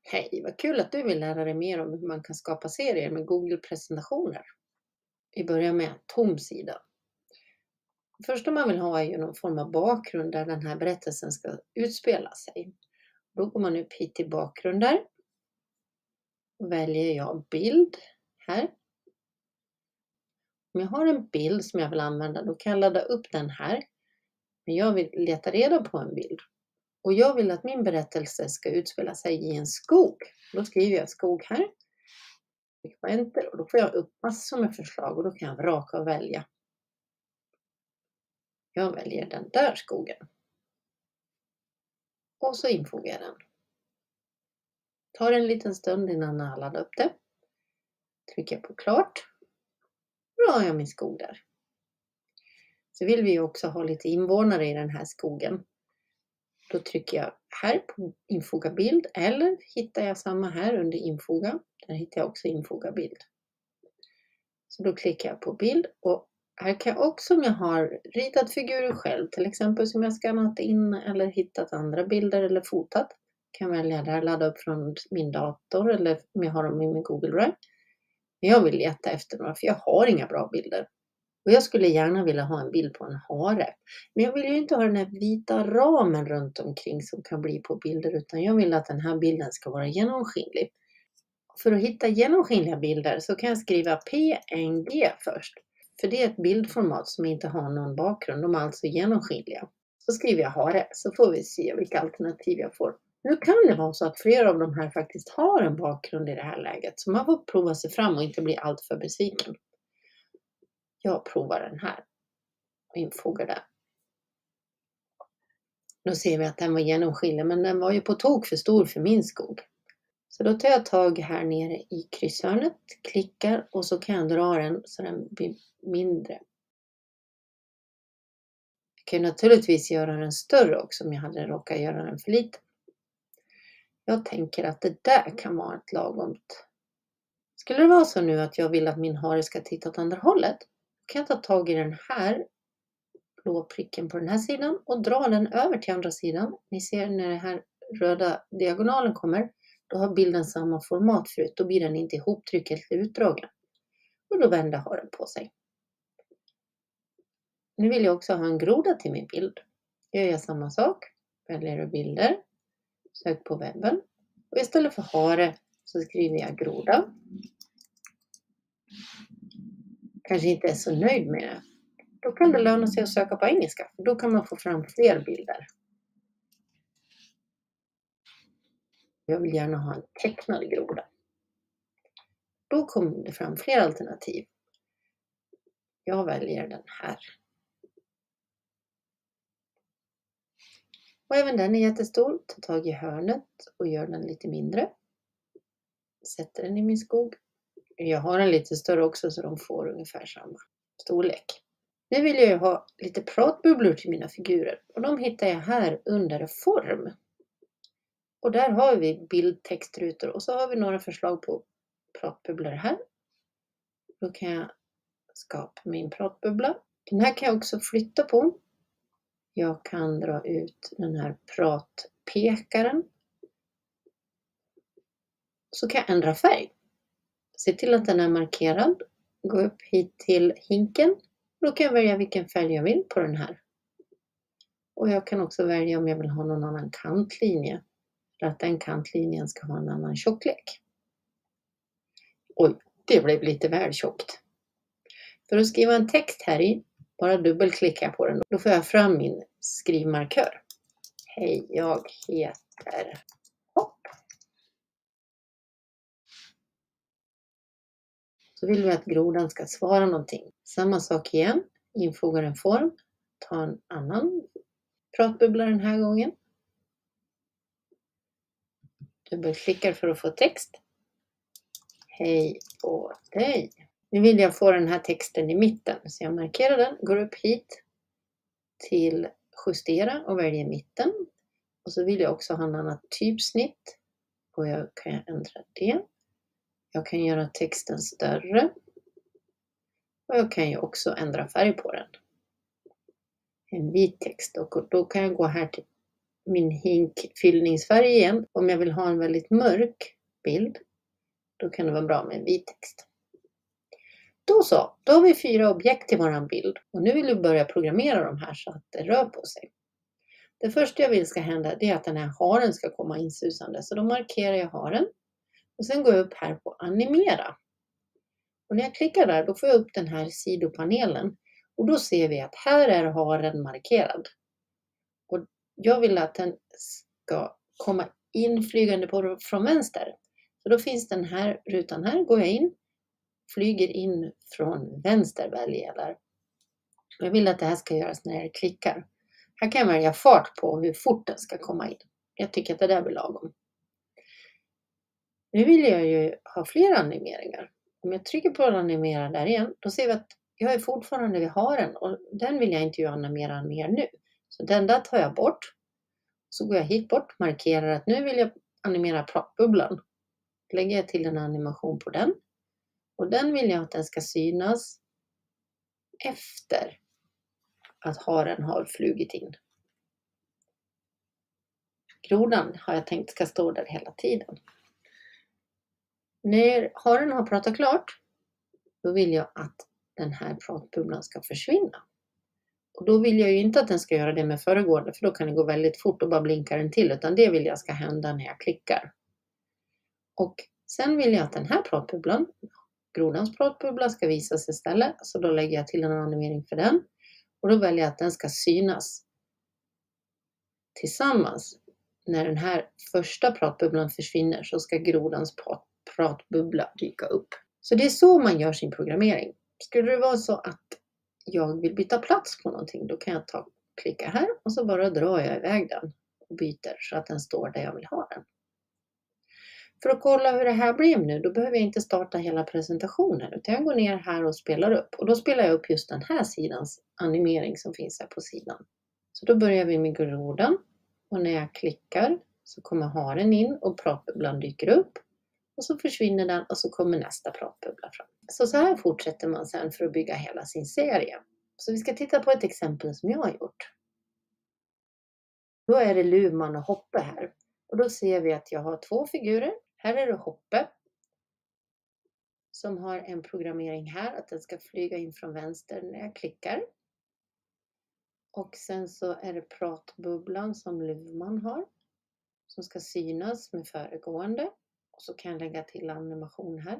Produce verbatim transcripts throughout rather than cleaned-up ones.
Hej, vad kul att du vill lära dig mer om hur man kan skapa serier med Google-presentationer. Vi börjar med en tom sida. Det första man vill ha är ju någon form av bakgrund där den här berättelsen ska utspela sig. Då går man upp hit till bakgrunder. Och väljer jag bild här. Om jag har en bild som jag vill använda, då kan jag ladda upp den här. Men jag vill leta reda på en bild. Och jag vill att min berättelse ska utspela sig i en skog. Då skriver jag skog här. Trycker på enter och då får jag upp massor med förslag och då kan jag vraka och välja. Jag väljer den där skogen. Och så infogar jag den. Tar en liten stund innan jag laddar upp det. Trycker på klart. Då har jag min skog där. Så vill vi också ha lite invånare i den här skogen. Då trycker jag här på infoga bild eller hittar jag samma här under infoga. Där hittar jag också infoga bild. Så då klickar jag på bild och här kan jag också om jag har ritat figurer själv, till exempel som jag skannat in eller hittat andra bilder eller fotat. Kan välja där, ladda upp från min dator eller om jag har dem i min Google Drive. Men jag vill leta efter några för jag har inga bra bilder. Och jag skulle gärna vilja ha en bild på en hare. Men jag vill ju inte ha den här vita ramen runt omkring som kan bli på bilder utan jag vill att den här bilden ska vara genomskinlig. För att hitta genomskinliga bilder så kan jag skriva P N G först. För det är ett bildformat som inte har någon bakgrund, de är alltså genomskinliga. Så skriver jag hare så får vi se vilka alternativ jag får. Nu kan det vara så att flera av de här faktiskt har en bakgrund i det här läget. Så man får prova sig fram och inte bli alltför besviken. Jag provar den här och infogar där. Nu ser vi att den var genomskinlig men den var ju på tok för stor för min skog. Så då tar jag tag här nere i krysshörnet, klickar och så kan jag dra den så den blir mindre. Jag kan naturligtvis göra den större också om jag hade råkat göra den för liten. Jag tänker att det där kan vara ett lagomt. Skulle det vara så nu att jag vill att min hare ska titta åt andra hållet, kan jag ta tag i den här blå pricken på den här sidan och dra den över till andra sidan. Ni ser när den här röda diagonalen kommer. Då har bilden samma format förut. Då blir den inte ihoptryckt eller utdragen. Och då vänder haren på sig. Nu vill jag också ha en groda till min bild. Gör jag samma sak. Väljer bilder. Sök på webben. Och istället för hare så skriver jag groda. Kanske inte är så nöjd med det. Då kan det löna sig att söka på engelska. För då kan man få fram fler bilder. Jag vill gärna ha en tecknad groda. Då kommer det fram fler alternativ. Jag väljer den här. Och även den är jättestor. Ta tag i hörnet och gör den lite mindre. Sätter den i min skog. Jag har en lite större också så de får ungefär samma storlek. Nu vill jag ha lite pratbubblor till mina figurer. Och de hittar jag här under form. Och där har vi bildtextrutor och så har vi några förslag på pratbubblor här. Då kan jag skapa min pratbubbla. Den här kan jag också flytta på. Jag kan dra ut den här pratpekaren. Så kan jag ändra färg. Se till att den är markerad. Gå upp hit till hinken. Då kan jag välja vilken färg jag vill på den här. Och jag kan också välja om jag vill ha någon annan kantlinje. För att den kantlinjen ska ha en annan tjocklek. Oj, det blev lite väl tjockt. För att skriva en text här i, bara dubbelklicka på den. Då får jag fram min skrivmarkör. Hej, jag heter Hopp. Så vill vi att grodan ska svara någonting. Samma sak igen. Infogar en form. Ta en annan pratbubbla den här gången. Dubbelklickar för att få text. Hej på dig. Nu vill jag få den här texten i mitten. Så jag markerar den. Går upp hit till justera och väljer mitten. Och så vill jag också ha en annan typsnitt. Och jag kan ändra det. Jag kan göra texten större. Och jag kan ju också ändra färg på den. En vit text. Och då kan jag gå här till min hinkfyllningsfärg igen. Om jag vill ha en väldigt mörk bild, då kan det vara bra med en vit text. Då så, då har vi fyra objekt i våran bild och nu vill vi börja programmera de här så att det rör på sig. Det första jag vill ska hända är att den här haren ska komma insusande. Så då markerar jag haren och sen går jag upp här på animera. Och när jag klickar där då får jag upp den här sidopanelen och då ser vi att här är haren markerad. Och jag vill att den ska komma inflygande på, från vänster. Så då finns den här rutan här, går jag in, flyger in från vänster väljer jag där. Jag vill att det här ska göras när jag klickar. Här kan jag välja fart på hur fort den ska komma in. Jag tycker att det där blir lagom. Nu vill jag ju ha fler animeringar. Om jag trycker på animera där igen, då ser vi att jag är fortfarande vid haren och den vill jag inte ju animera mer nu. Så den där tar jag bort. Så går jag hit bort, markerar att nu vill jag animera pratbubblan. Lägger jag till en animation på den. Och den vill jag att den ska synas efter att haren har flugit in. Grodan har jag tänkt ska stå där hela tiden. När haren har pratat klart, då vill jag att den här pratbubblan ska försvinna. Och då vill jag ju inte att den ska göra det med föregående, för då kan det gå väldigt fort och bara blinka den till, utan det vill jag ska hända när jag klickar. Och sen vill jag att den här pratbubblan, grodans pratbubbla, ska visas istället, så då lägger jag till en animering för den. Och då väljer jag att den ska synas tillsammans. När den här första pratbubblan försvinner så ska grodans prat, pratbubbla dyka upp. Så det är så man gör sin programmering. Skulle det vara så att jag vill byta plats på någonting, då kan jag ta, klicka här och så bara drar jag iväg den och byter så att den står där jag vill ha den. För att kolla hur det här blev nu, då behöver jag inte starta hela presentationen, utan jag går ner här och spelar upp. Och då spelar jag upp just den här sidans animering som finns här på sidan. Så då börjar vi med grodan. Och när jag klickar så kommer haren in och pratbubblan dyker upp. Och så försvinner den och så kommer nästa pratbubbla fram. Så så här fortsätter man sedan för att bygga hela sin serie. Så vi ska titta på ett exempel som jag har gjort. Då är det Luvman och Hoppe här. Och då ser vi att jag har två figurer. Här är det Hoppe som har en programmering här att den ska flyga in från vänster när jag klickar. Och sen så är det pratbubblan som Luvman har som ska synas med föregående. Och så kan jag lägga till animation här.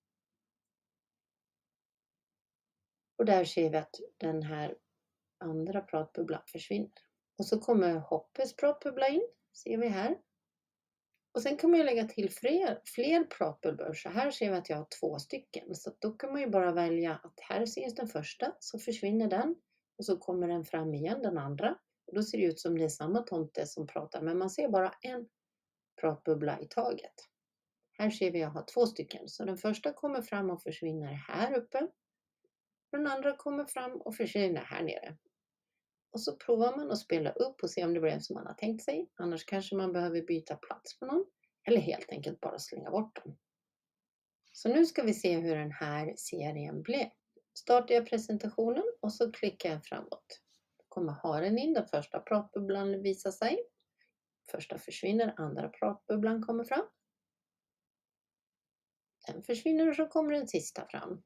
Och där ser vi att den här andra pratbubblan försvinner. Och så kommer Hoppes pratbubbla in, ser vi här. Och sen kan man ju lägga till fler, fler pratbubblor. Så här ser vi att jag har två stycken. Så då kan man ju bara välja att här syns den första, så försvinner den. Och så kommer den fram igen, den andra. Och då ser det ut som det är samma tomte som pratar, men man ser bara en pratbubbla i taget. Här ser vi att jag har två stycken. Så den första kommer fram och försvinner här uppe. Den andra kommer fram och försvinner här nere. Och så provar man att spela upp och se om det blev som man har tänkt sig. Annars kanske man behöver byta plats på någon. Eller helt enkelt bara slänga bort den. Så nu ska vi se hur den här serien blev. Startar jag presentationen och så klickar jag framåt. Då kommer haren in, den första pratbubblan visar sig. Första försvinner, andra pratbubblan kommer fram. Den försvinner och så kommer den sista fram.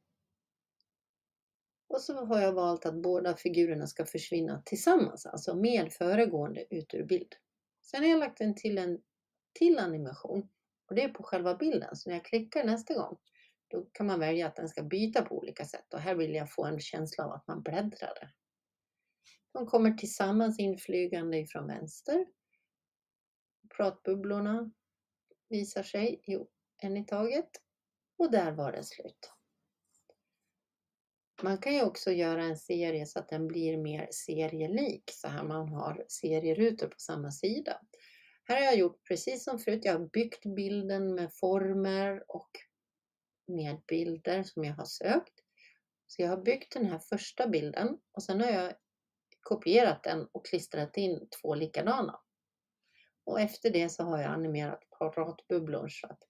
Och så har jag valt att båda figurerna ska försvinna tillsammans, alltså med föregående ut ur bild. Sen har jag lagt den till en till animation och det är på själva bilden. Så när jag klickar nästa gång, då kan man välja att den ska byta på olika sätt. Och här vill jag få en känsla av att man bläddrar. De kommer tillsammans inflygande ifrån vänster. Pratbubblorna visar sig en i taget. Och där var det slut. Man kan ju också göra en serie så att den blir mer serielik. Så här man har serierutor på samma sida. Här har jag gjort precis som förut. Jag har byggt bilden med former och med bilder som jag har sökt. Så jag har byggt den här första bilden. Och sen har jag kopierat den och klistrat in två likadana. Och efter det så har jag animerat pratbubblor så att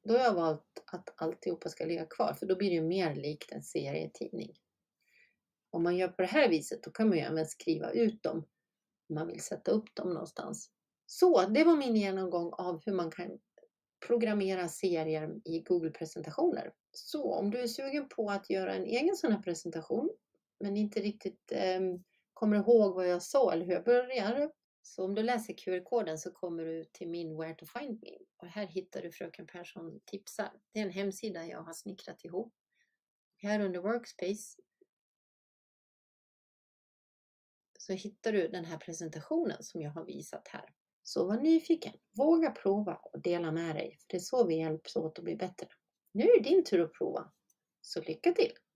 Då har jag valt att alltihopa ska ligga kvar, för då blir det ju mer likt en serietidning. Om man gör på det här viset, då kan man ju även skriva ut dem om man vill sätta upp dem någonstans. Så det var min genomgång av hur man kan programmera serier i Google-presentationer. Så om du är sugen på att göra en egen sån här presentation, men inte riktigt eh, kommer ihåg vad jag sa eller hur jag börjar. Så om du läser Q R-koden så kommer du till min Where to find me. Och här hittar du Fröken Persson tipsar. Det är en hemsida jag har snickrat ihop. Här under Workspace så hittar du den här presentationen som jag har visat här. Så var nyfiken, våga prova och dela med dig. För det är så vi hjälps åt att bli bättre. Nu är det din tur att prova. Så lycka till!